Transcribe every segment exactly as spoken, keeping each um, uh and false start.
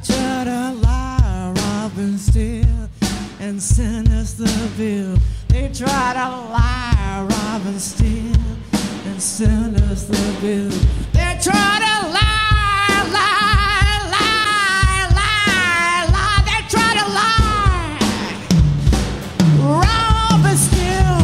try to lie, rob and steal, and send us the bill. They try to lie, rob and steal, and send us the bill. They try to lie, lie, lie, lie, lie. They try to lie, rob and steal.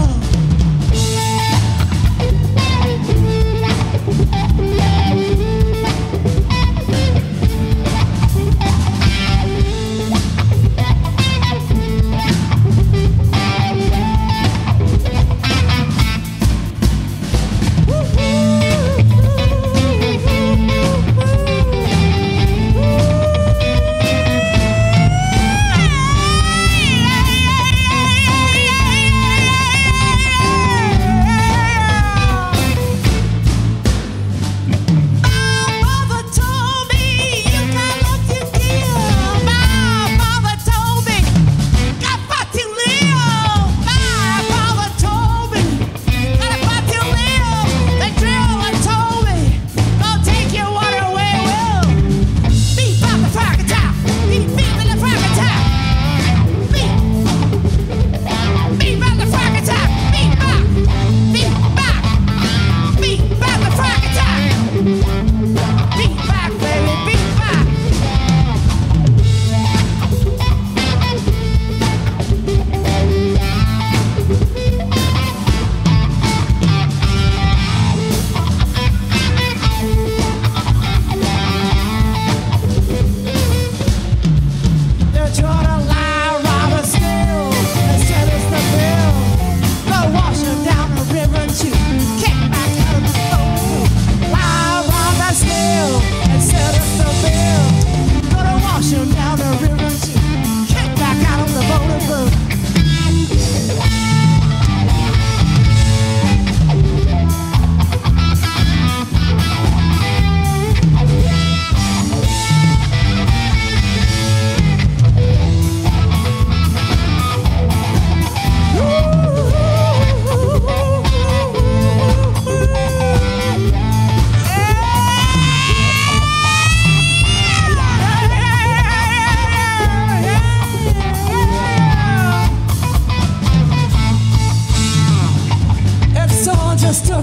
Just took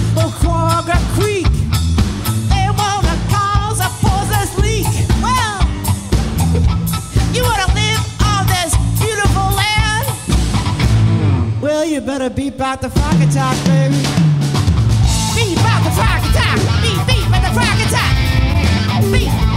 Oquaga Creek. They wanna cause a poisonous leak. Well, you wanna live on this beautiful land? Well, you better beep out the Frack attack, baby. Beep out the Frack attack. Beep, beep out the Frack attack. Beep.